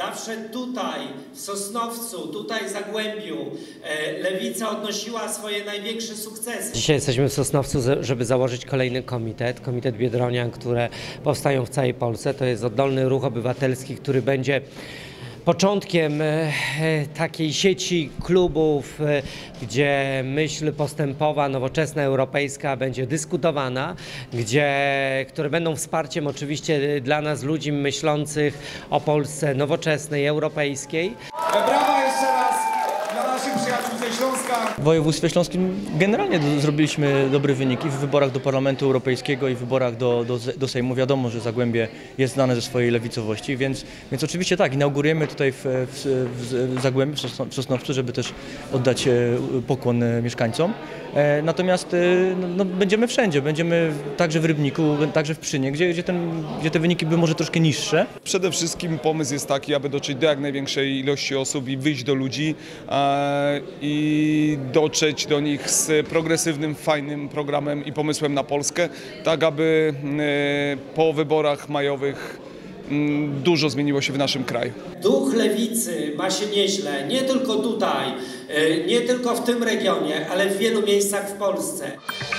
Zawsze tutaj, w Sosnowcu, tutaj w Zagłębiu, Lewica odnosiła swoje największe sukcesy. Dzisiaj jesteśmy w Sosnowcu, żeby założyć kolejny Komitet Biedronian, które powstają w całej Polsce. To jest oddolny ruch obywatelski, który będzie początkiem takiej sieci klubów, gdzie myśl postępowa, nowoczesna, europejska będzie dyskutowana, które będą wsparciem oczywiście dla nas, ludzi myślących o Polsce nowoczesnej, europejskiej. Brawa jeszcze raz dla naszych przyjaciół ze Śląska. W województwie śląskim generalnie zrobiliśmy dobre wyniki w wyborach do Parlamentu Europejskiego i w wyborach do Sejmu. Wiadomo, że Zagłębie jest znane ze swojej lewicowości, więc oczywiście tak, inaugurujemy tutaj w Zagłębiu, w Sosnowcu, żeby też oddać pokłon mieszkańcom. Natomiast no, będziemy wszędzie, będziemy także w Rybniku, także w Pszczynie, gdzie te wyniki były może troszkę niższe. Przede wszystkim pomysł jest taki, aby dotrzeć do jak największej ilości osób i wyjść do ludzi i dotrzeć do nich z progresywnym, fajnym programem i pomysłem na Polskę, tak aby po wyborach majowych dużo zmieniło się w naszym kraju. Duch lewicy ma się nieźle, nie tylko tutaj, nie tylko w tym regionie, ale w wielu miejscach w Polsce.